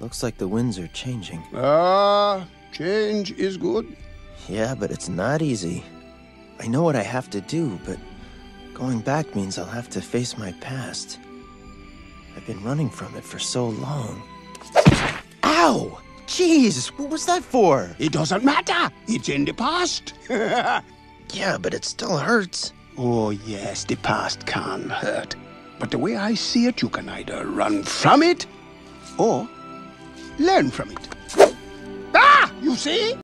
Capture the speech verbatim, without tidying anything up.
Looks like the winds are changing. Ah, change is good. Yeah, but it's not easy. I know what I have to do, but going back means I'll have to face my past. I've been running from it for so long. Ow! Jeez, what was that for? It doesn't matter. It's in the past. Yeah, but it still hurts. Oh, yes, the past can hurt. But the way I see it, you can either run from it or learn from it. Ah! You see?